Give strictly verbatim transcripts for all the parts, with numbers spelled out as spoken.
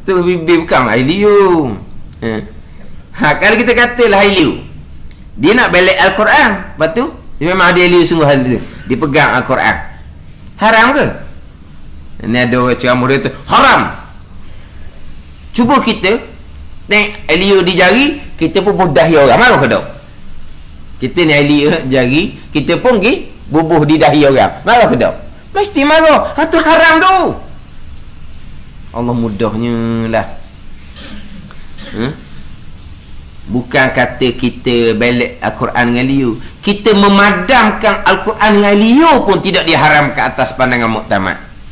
Tu bibir bukan air liu. Ha. ha kalau kita katalah air liu, dia nak balik Al-Quran, lepas tu dia memang ada air liu sungguh hal tu, dia pegang Al-Quran, haram ke? Ini ada orang ceramah dia tu haram. Cuba kita tengok air liu di jari, kita pun budahi orang, marah ke tak? Kita ni air liu jari, kita pun pergi bubuh di dahi orang, marah ke tak? Mesti marah. Ha, tu haram tu. Allah mudahnya lah. Hmm? Bukan kata kita balik Al-Quran dengan liu, kita memadamkan Al-Quran dengan liu pun tidak diharamkan atas pandangan muktamad.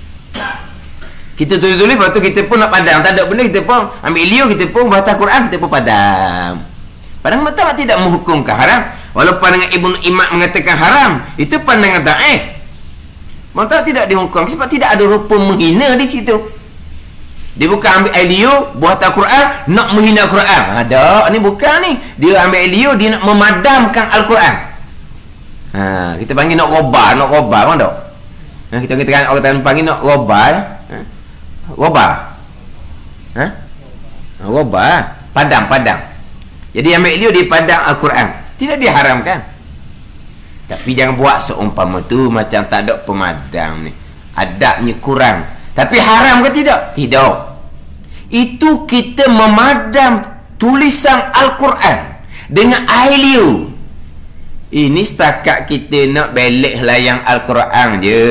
Kita tulis-tulis, lepas tu kita pun nak padam, tak ada benda, kita pun ambil liu, kita pun baca Quran, kita pun padam. Pandangan muktamad tidak menghukumkan haram. Walaupun pandangan Ibnu Imam mengatakan haram, itu pandangan dhaif. Maka tidak dihukum sebab tidak ada rupa menghina di situ. Dia bukan ambil air liu buat Al-Quran nak menghina Al-Quran. Ada, ni bukan ni. Dia ambil air liu, dia nak memadamkan Al-Quran. Ha, kita panggil nak roba, nak roba kan tak? Ha, kita katakan orang Taman panggil nak roba. Ha? Roba. Ha? Roba, padam, padam. Jadi ambil liu dia padam Al-Quran. Tidak diharamkan. Tapi jangan buat seumpama tu macam tak ada pemadam ni. Adabnya kurang. Tapi haram ke tidak? Tidak. Itu kita memadam tulisan Al-Quran dengan air liu. Ini setakat kita nak belik layang Al-Quran je.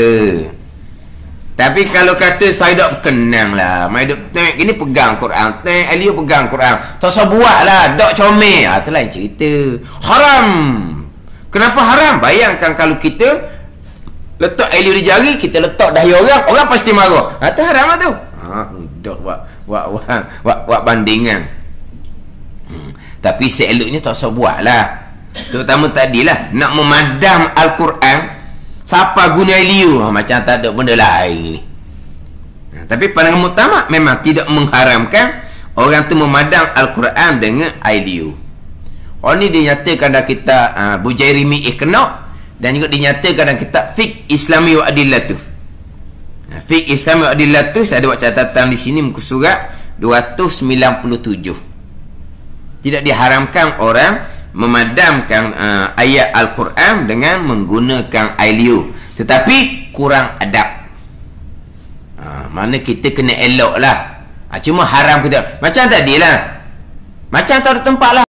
Tapi kalau kata saya tak berkenang lah, mai duk tengok gini pegang Quran, tengok air liu pegang Quran, tak usah buat lah, dok comel. Ah, tu lain cerita. Haram. Kenapa haram? Bayangkan kalau kita letak air liu di jari, kita letak dahi orang, orang pasti marah. Ha, tu haram lah tu. Ha, mudah buat buat buat, buat, buat bandingan. Hmm. Tapi seeloknya tak usah buat lah. Terutama tadilah nak memadam Al-Quran, siapa guna air liu? Ha, macam tak ada benda lain ni. Ha, tapi pandangan muktamad memang tidak mengharamkan orang tu memadam Al-Quran dengan air liu. Orang ni dinyatakan dalam kitab uh, Bujairi Mi'ih kena, dan juga dinyatakan dalam kitab Fiqh Islami wa Adillatu. Nah, Fiqh Islami wa Adillatu, saya ada buat catatan di sini muka surat dua ratus sembilan puluh tujuh. Tidak diharamkan orang memadamkan uh, ayat Al-Quran dengan menggunakan air liu, tetapi kurang adab. Uh, mana kita kena elok lah. Uh, cuma haram kita macam tadi lah, macam tak ada tempat lah.